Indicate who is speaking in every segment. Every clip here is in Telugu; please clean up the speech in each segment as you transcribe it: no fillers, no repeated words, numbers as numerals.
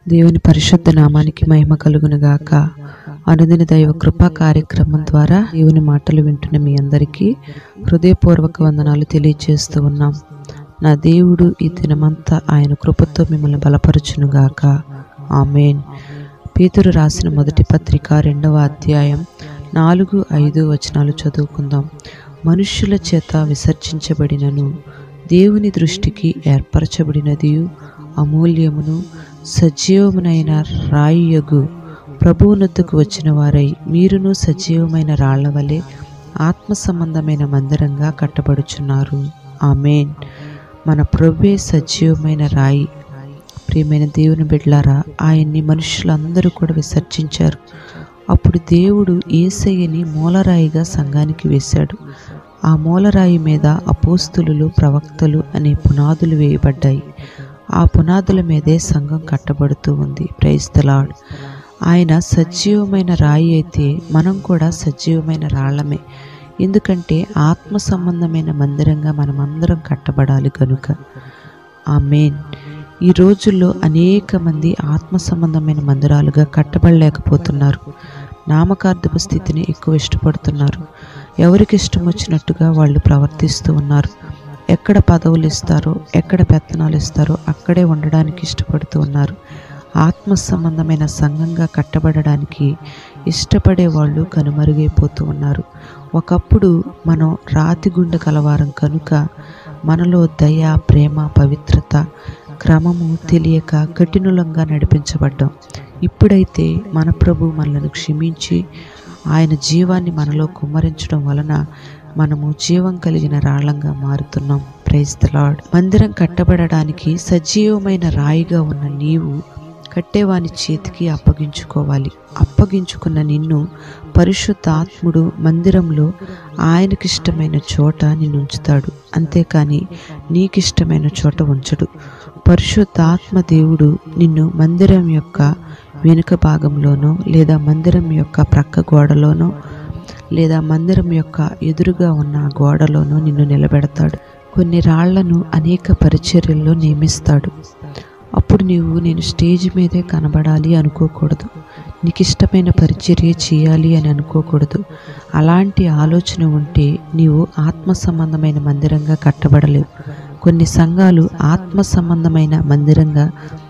Speaker 1: దేవుని పరిశుద్ధ నామానికి మహిమ కలుగునుగాక. అనుదిన దైవ కృపా కార్యక్రమం ద్వారా దేవుని మాటలు వింటున్న మీ అందరికీ హృదయపూర్వక వందనాలు తెలియజేస్తూ ఉన్నాం. నా దేవుడు ఈ దినమంతా ఆయన కృపతో మిమ్మల్ని బలపరచునుగాక. ఆమేన్. పేతురు రాసిన మొదటి పత్రిక 2వ అధ్యాయం 4-5 వచనాలు చదువుకుందాం. మనుష్యుల చేత విసర్జించబడినను దేవుని దృష్టికి ఏర్పరచబడినదియు అమూల్యమును సజీవమునైన రాయియగు ప్రభువునొద్దకు వచ్చిన వారై మీరును సజీవమైన రాళ్ల వలె ఆత్మ సంబంధమైన మందిరంగా కట్టబడుచున్నారు. ఆమేన్. మన ప్రభువే సజీవమైన రాయి. ప్రియమైన దేవుని బిడ్డలారా, ఆయన్ని మనుషులందరూ కూడా విసర్జించారు. అప్పుడు దేవుడు యేసయ్యని మూలరాయిగా సంఘానికి వేశాడు. ఆ మూలరాయి మీద అపోస్తులు, ప్రవక్తలు అనే పునాదులు వేయబడ్డాయి. ఆ పునాదుల మీదే సంఘం కట్టబడుతూ ఉంది. Praise the Lord. ఆయన సజీవమైన రాయి అయితే మనం కూడా సజీవమైన రాళ్లమే. ఎందుకంటే ఆత్మ సంబంధమైన మందిరంగా మనమందరం కట్టబడాలి కనుక. ఆమేన్. ఈ రోజుల్లో అనేక మంది ఆత్మ సంబంధమైన మందిరాలుగా కట్టబడలేకపోతున్నారు. నామకార్థపు స్థితిని ఎక్కువ ఇష్టపడుతున్నారు. ఎవరికి ఇష్టం వచ్చినట్టుగా వాళ్ళు ప్రవర్తిస్తూ ఉన్నారు. ఎక్కడ పదవులు ఇస్తారో, ఎక్కడ పెత్తనాలు ఇస్తారో అక్కడే ఉండడానికి ఇష్టపడుతూ ఉన్నారు. ఆత్మ సంబంధమైన సంఘంగా కట్టబడడానికి ఇష్టపడే వాళ్ళు కనుమరుగైపోతూ ఉన్నారు. ఒకప్పుడు మనం రాతి గుండె కలవారం కనుక మనలో దయ, ప్రేమ, పవిత్రత, క్రమము తెలియక కఠినులంగా నడిపించబడ్డాం. ఇప్పుడైతే మన ప్రభు మనలను క్షమించి ఆయన జీవాన్ని మనలో కుమ్మరించడం వలన మనము జీవం కలిగిన రాళ్లంగా మారుతున్నాం. Praise the Lord. మందిరం కట్టబడడానికి సజీవమైన రాయిగా ఉన్న నీవు కట్టేవాని చేతికి అప్పగించుకోవాలి. అప్పగించుకున్న నిన్ను పరిశుద్ధాత్ముడు మందిరంలో ఆయనకిష్టమైన చోట నిన్ను ఉంచుతాడు. అంతేకాని నీకిష్టమైన చోట ఉంచడు. పరిశుద్ధాత్మ దేవుడు నిన్ను మందిరం యొక్క వెనుక భాగంలోనో, లేదా మందిరం యొక్క ప్రక్క గోడలోనో, లేదా మందిరం యొక్క ఎదురుగా ఉన్న గోడలోనో నిన్ను నిలబెడతాడు. కొన్ని రాళ్లను అనేక పరిచర్యల్లో నియమిస్తాడు. అప్పుడు నేను స్టేజ్ మీదే కనబడాలి అనుకోకూడదు. నీకు ఇష్టమైన పరిచర్య చేయాలి అని అనుకోకూడదు. అలాంటి ఆలోచన ఉంటే నీవు ఆత్మ సంబంధమైన మందిరంగా కట్టబడలేవు. కొన్ని సంఘాలు ఆత్మ సంబంధమైన మందిరంగా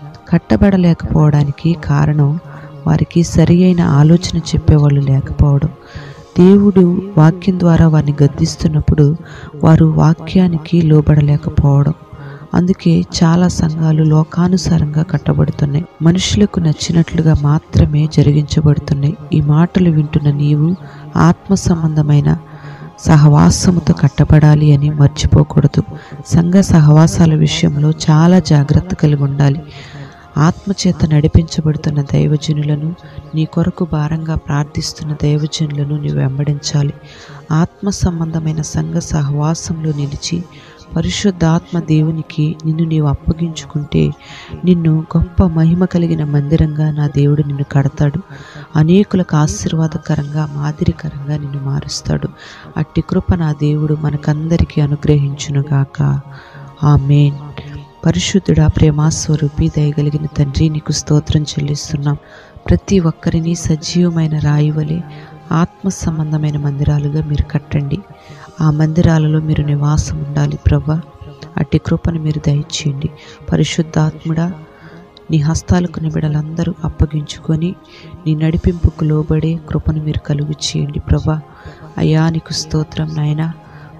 Speaker 1: కట్టబడలేకపోవడానికి కారణం వారికి సరి అయిన ఆలోచన చెప్పేవాళ్ళు లేకపోవడం. దేవుడు వాక్యం ద్వారా వారిని గద్దిస్తున్నప్పుడు వారు వాక్యానికి లోబడలేకపోవడం. అందుకే చాలా సంఘాలు లోకానుసారంగా కట్టబడుతున్నాయి. మనుషులకు నచ్చినట్లుగా మాత్రమే జరిగించబడుతున్నాయి. ఈ మాటలు వింటున్న నీవు ఆత్మ సంబంధమైన సహవాసముతో కట్టబడాలి అని మర్చిపోకూడదు. సంఘ సహవాసాల విషయంలో చాలా జాగ్రత్త కలిగి ఉండాలి. ఆత్మచేత నడిపించబడుతున్న దైవజనులను, నీ కొరకు భారంగా ప్రార్థిస్తున్న దైవజనులను నీవు వెంబడించాలి. ఆత్మ సంబంధమైన సంఘ సహవాసంలో నిలిచి పరిశుద్ధాత్మ దేవునికి నిన్ను నీవు అప్పగించుకుంటే నిన్ను గొప్ప మహిమ కలిగిన మందిరంగా నా దేవుడు నిన్ను కడతాడు. అనేకులకు ఆశీర్వాదకరంగా, మాదిరికరంగా నిన్ను మారుస్తాడు. అట్టి కృప నా దేవుడు మనకందరికీ అనుగ్రహించునుగాక. ఆమేన్. పరిశుద్ధుడా, ప్రేమాస్వరూపి, దయగలిగిన తండ్రి, నీకు స్తోత్రం చెల్లిస్తున్నాం. ప్రతి ఒక్కరిని సజీవమైన రాయి వలె ఆత్మ సంబంధమైన మందిరాలుగా మీరు కట్టండి. ఆ మందిరాలలో మీరు నివాసం ఉండాలి ప్రభా. అట్టి కృపను మీరు దయచేయండి. పరిశుద్ధాత్ముడా, నీ హస్తాలకు నీ బిడ్డలందరూ అప్పగించుకొని నీ నడిపింపుకు లోబడే కృపను మీరు కలుగు చేయండి ప్రభా. అయ్యా, నీకు స్తోత్రం నాయనా.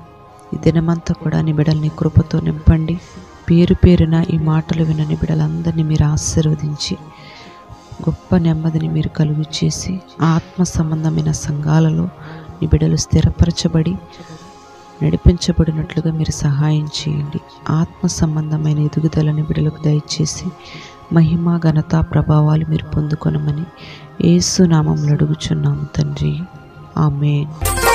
Speaker 1: ఈ దినమంతా కూడా నీ బిడ్డల్ని కృపతో నింపండి. పేరు పేరున ఈ మాటలు విన్న నీ బిడ్డలందరినీ మీరు ఆశీర్వదించి గొప్ప నెమ్మదిని మీరు కలుగు చేసి ఆత్మ సంబంధమైన సంఘాలలో నీ బిడ్డలు స్థిరపరచబడి నడిపించబడినట్లుగా మీరు సహాయం చేయండి. ఆత్మ సంబంధమైన ఎదుగుదలని బిడ్డలకు దయచేసి మహిమ, ఘనత, ప్రభావాలు మీరు పొందుకొనమని యేసు నామములో అడుగుచున్నాము తండ్రి. ఆమేన్.